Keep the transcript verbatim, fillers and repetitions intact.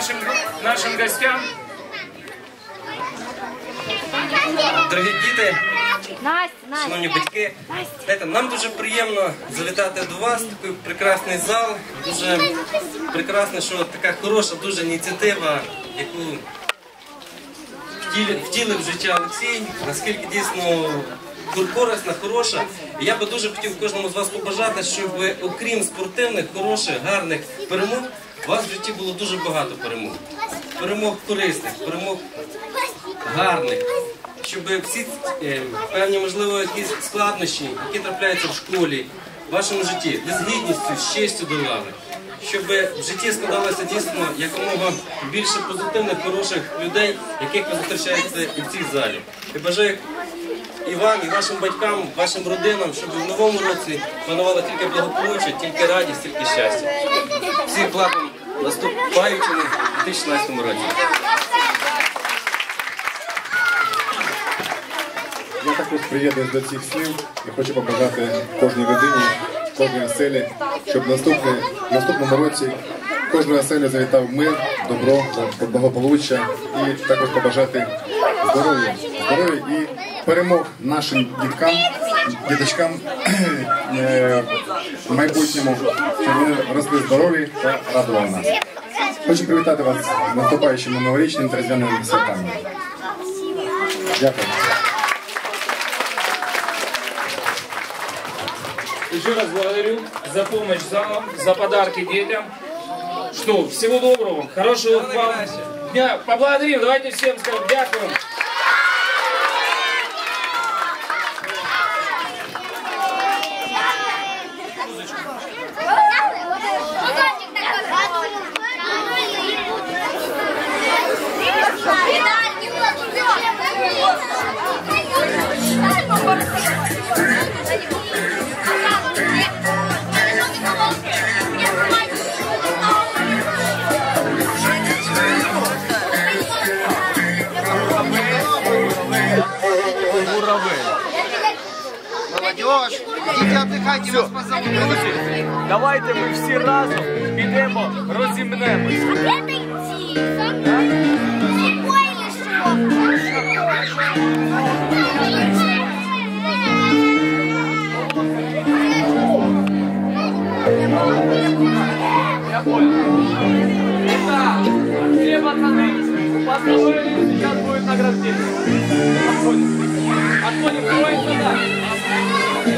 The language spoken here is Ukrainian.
нашим, нашим гостям. Дорогі діти, шановні батьки, знаєте, нам дуже приємно завітати до вас, такий прекрасний зал, дуже прекрасно, що така хороша дуже ініціатива, яку втілив в життя Олексій, наскільки дійсно корисна, хороша. І я би дуже хотів кожному з вас побажати, щоб окрім спортивних, хороших, гарних перемог, у вас в житті було дуже багато перемог. Перемог корисних, перемог гарних. Щоб всі е, певні, можливо, якісь складнощі, які трапляються в школі, в вашому житті, ви з гідністю, з честю долали. Щоб в житті складалося дійсно якомога більше позитивних, хороших людей, яких ви зустрічаєте і в цій залі. І бажаю і вам, і вашим батькам, вашим родинам, щоб в новому році панувало тільки благополуччя, тільки радість, тільки щастя. Всіх благ наступаючому у дві тисячі шістнадцятому році. Я також приєднуюсь до цих слів і хочу побажати кожній людині, кожній оселі, щоб в наступному році кожної оселі завітав мир, добро, благополуччя і також побажати здоров'я, здоров'я і перемог нашим діткам, діточкам в майбутньому, щоб вони росли здорові та радували нас. Хочу привітати вас з наступаючими новорічними та різдвяними святами. Дякую. Еще раз благодарю за помощь залам, за подарки детям. Что, всего доброго, хорошего вам дня. Поблагодарим, давайте всем скажем дякую. Молодежь, идите отдыхайте, вас позовут. Давайте ми всі разом підемо, розімнемось. Я понял. Итак, все пацаны, построили, сейчас будет награждение. Отходим. Отходим, строим туда.